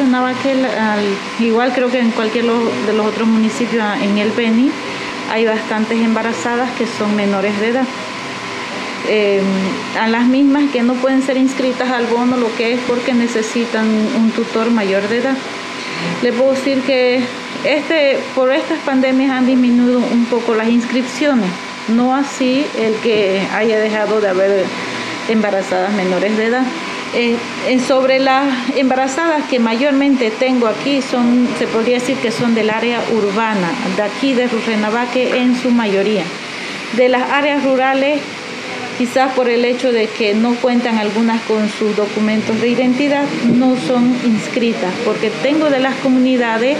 Rurrenabaque, igual creo que en cualquier de los otros municipios en el Beni, hay bastantes embarazadas que son menores de edad. A las mismas que no pueden ser inscritas al bono, lo que es porque necesitan un tutor mayor de edad. Les puedo decir que por estas pandemias han disminuido un poco las inscripciones, no así el que haya dejado de haber embarazadas menores de edad. Sobre las embarazadas que mayormente tengo aquí, se podría decir que son del área urbana, de aquí de Rurrenabaque en su mayoría. De las áreas rurales, quizás por el hecho de que no cuentan algunas con sus documentos de identidad, no son inscritas, porque tengo de las comunidades,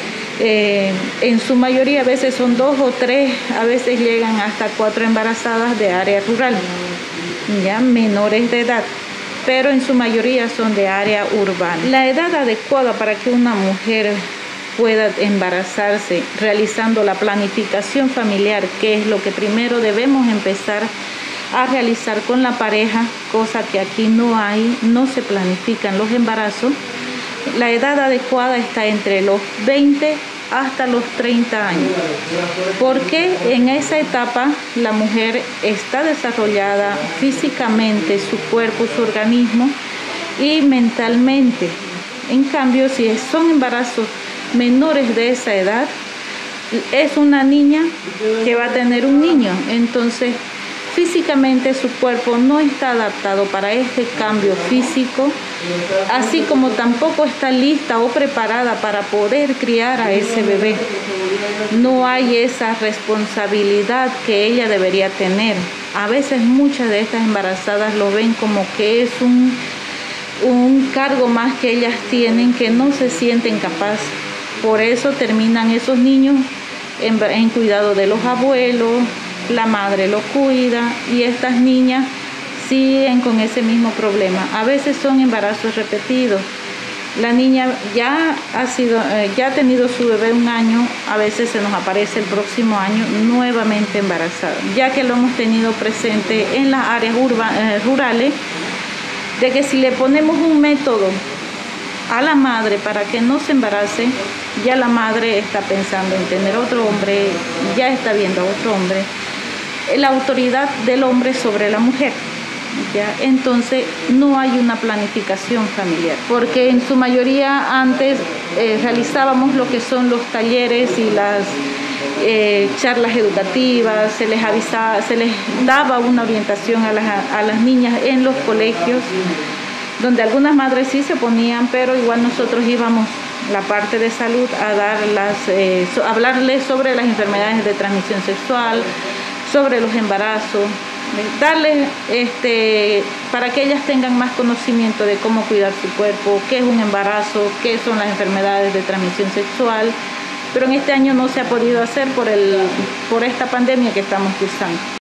en su mayoría a veces son 2 o 3, a veces llegan hasta 4 embarazadas de área rural, ya menores de edad, pero en su mayoría son de área urbana. La edad adecuada para que una mujer pueda embarazarse, realizando la planificación familiar, que es lo que primero debemos empezar a realizar con la pareja, cosa que aquí no hay, no se planifican los embarazos. La edad adecuada está entre los 20 hasta los 30 años, porque en esa etapa la mujer está desarrollada físicamente, su cuerpo, su organismo y mentalmente. En cambio, si son embarazos menores de esa edad, es una niña que va a tener un niño, entonces físicamente su cuerpo no está adaptado para este cambio físico, así como tampoco está lista o preparada para poder criar a ese bebé. No hay esa responsabilidad que ella debería tener. A veces muchas de estas embarazadas lo ven como que es un cargo más que ellas tienen, que no se sienten capaces. Por eso terminan esos niños en cuidado de los abuelos, la madre lo cuida y estas niñas siguen con ese mismo problema. A veces son embarazos repetidos. La niña ya ha tenido su bebé 1 año, a veces se nos aparece el próximo año nuevamente embarazada, ya que lo hemos tenido presente en las áreas rurales, de que si le ponemos un método a la madre para que no se embarace, ya la madre está pensando en tener otro hombre, ya está viendo a otro hombre. La autoridad del hombre sobre la mujer, ¿ya? Entonces no hay una planificación familiar, porque en su mayoría antes realizábamos lo que son los talleres y las charlas educativas, se les daba una orientación a las niñas en los colegios, donde algunas madres sí se ponían, pero igual nosotros íbamos, la parte de salud, a hablarles sobre las enfermedades de transmisión sexual, sobre los embarazos, darles para que ellas tengan más conocimiento de cómo cuidar su cuerpo, qué es un embarazo, qué son las enfermedades de transmisión sexual, pero en este año no se ha podido hacer por esta pandemia que estamos cursando.